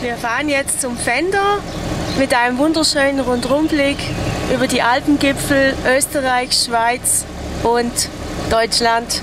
Wir fahren jetzt zum Pfänder mit einem wunderschönen Rundumblick über die Alpengipfel Österreich, Schweiz und Deutschland.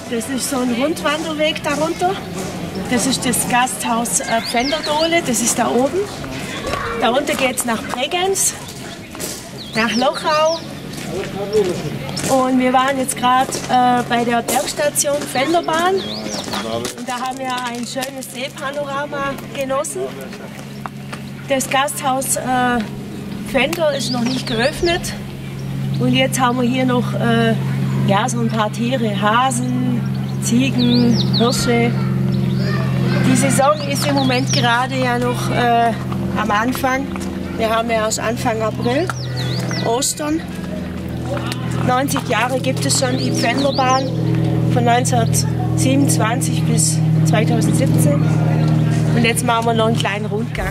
Das ist so ein Rundwanderweg darunter. Das ist das Gasthaus Pfänderdohle, das ist da oben. Darunter geht es nach Bregenz, nach Lochau. Und wir waren jetzt gerade bei der Bergstation Pfänderbahn. Und da haben wir ein schönes Seepanorama genossen. Das Gasthaus Pfänder ist noch nicht geöffnet. Und jetzt haben wir hier noch ja, so ein paar Tiere, Hasen, Ziegen, Hirsche. Die Saison ist im Moment gerade ja noch am Anfang. Wir haben ja erst Anfang April, Ostern. 90 Jahre gibt es schon die Pfänderbahn, von 1927 bis 2017. Und jetzt machen wir noch einen kleinen Rundgang.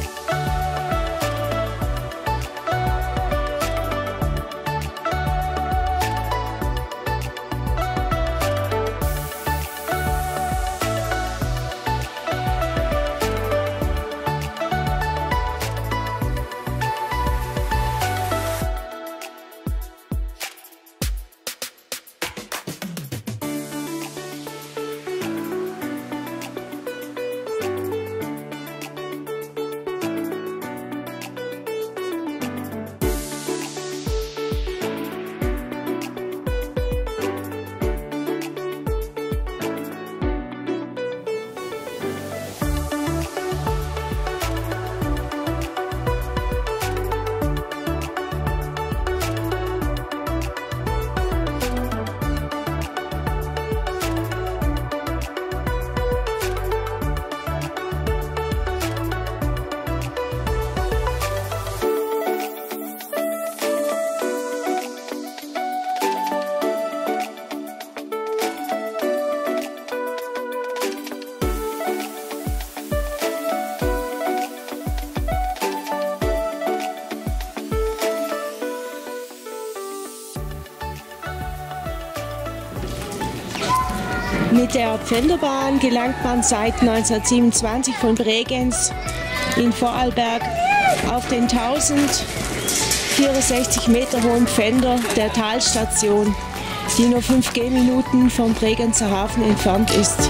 Mit der Pfänderbahn gelangt man seit 1927 von Bregenz in Vorarlberg auf den 1064 Meter hohen Pfänder der Talstation, die nur 5 Gehminuten vom Bregenzer Hafen entfernt ist.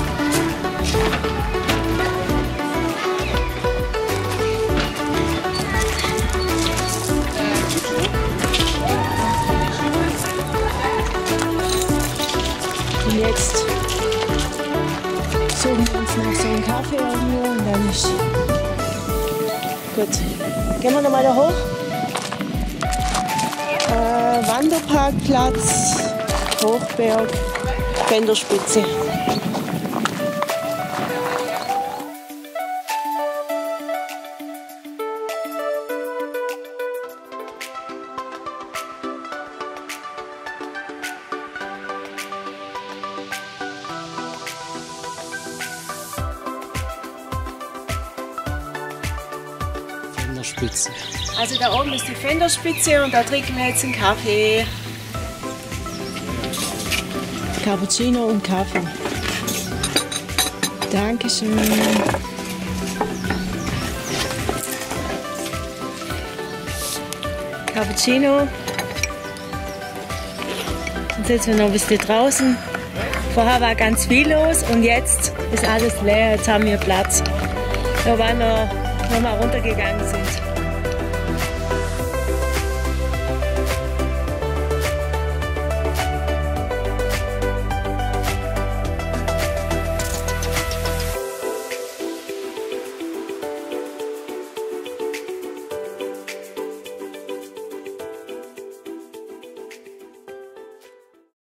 Und jetzt suchen wir uns noch so einen Kaffee irgendwo und dann ist gut. Gehen wir nochmal da hoch. Wanderparkplatz, Hochberg, Pfänderspitze. Spitze. Also da oben ist die Pfänderspitze und da trinken wir jetzt einen Kaffee. Cappuccino und Kaffee. Dankeschön. Cappuccino. Jetzt sitzen wir noch ein bisschen draußen. Vorher war ganz viel los und jetzt ist alles leer. Jetzt haben wir Platz. Da waren noch mal runtergegangen sind.